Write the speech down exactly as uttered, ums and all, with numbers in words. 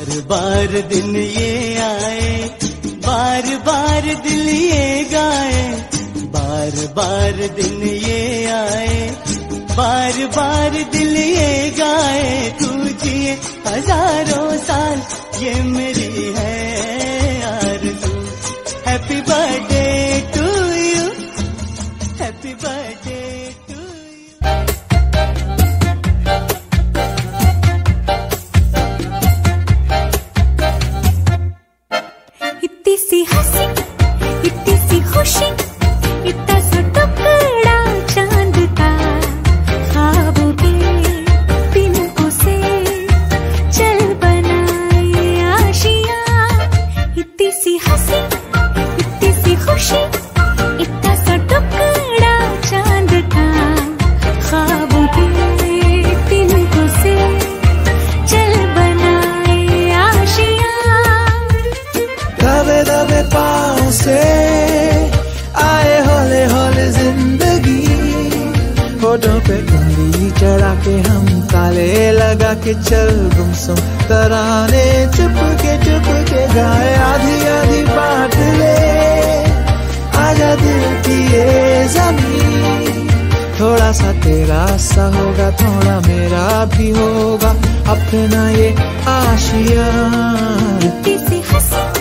बार बार दिन ये आए, बार बार दिल ये गाए, बार बार दिन ये आए, बार बार दिल ये गाए। तू जिए हजारों साल ये मेरी है आरज़ू। Happy birthday to you, happy birthday to you. इतनी सी हंसी, इतनी सी खुशी, इतना सा टुकड़ा चांद का, ख्वाबों के तिनकों से चल बनाए आशियां। इतनी सी हंसी, इतनी सी खुशी, इतना सा टुकड़ा चांद का, ख्वाबों के तिनकों से चल बनाए आशियां। दबे दबे पाँव से आए हौले हौले जिंदगी, होठों पे उंगली चढ़ा के हम ताले लगा के चल गुमसुम तराने चुप के चुप के गाए। आधी आधी बात ले आजा दिल की ये ज़मीं, थोड़ा सा तेरा सा होगा, थोड़ा मेरा भी होगा अपना ये आशियाँ। इतनी सी हंसी,